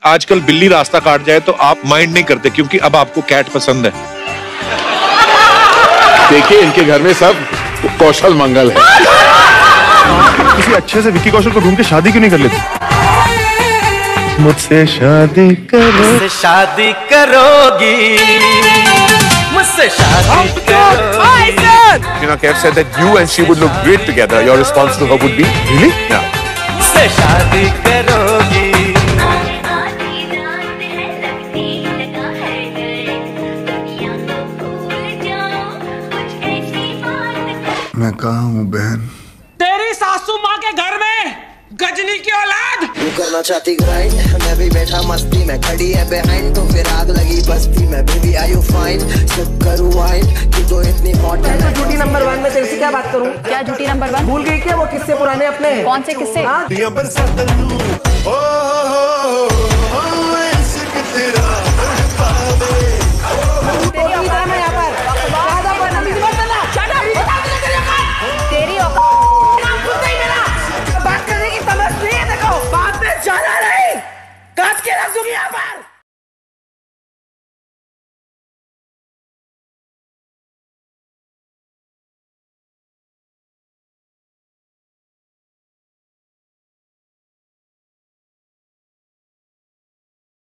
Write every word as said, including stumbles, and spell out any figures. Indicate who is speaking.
Speaker 1: आजकल बिल्ली रास्ता काट जाए तो आप माइंड नहीं करते क्योंकि अब आपको कैट पसंद है।
Speaker 2: देखिए इनके घर में सब कौशल मंगल है।
Speaker 3: किसी अच्छे से विक्की कौशल को ढूंढ के शादी क्यों नहीं कर लेते? मुझसे शादी करो,
Speaker 4: मुझसे शादी करोगी, मुझसे शादी करोगी।
Speaker 2: You know, Kev said that you and she would look great together. Your response to her would be, really? Yeah.
Speaker 4: मुझसे शादी करोगी।
Speaker 3: मैं कहाँ हूँ बहन?
Speaker 5: तेरी सासू माँ के घर में गजनी की औलाद।
Speaker 6: तू करना चाहती ग्राइंड, मैं भी बैठा मस्ती में, खड़ी है बिहाइंड तो फिर आग लगी बस्ती में। बेबी आर यू फाइन, सब करूँ वाइन, तू तो इतनी हॉट है।
Speaker 7: तो झूठी नंबर वन में तेरे से क्या बात करूँ?
Speaker 8: क्या झूठी नंबर वन?
Speaker 7: भूल गई क्या वो किस्से पुराने अपने?
Speaker 8: कौन से किस्से?
Speaker 7: तेरी बात करने की समझ नहीं है, देखो बात में जाना नहीं, काट के रख दूंगी यहाँ पर।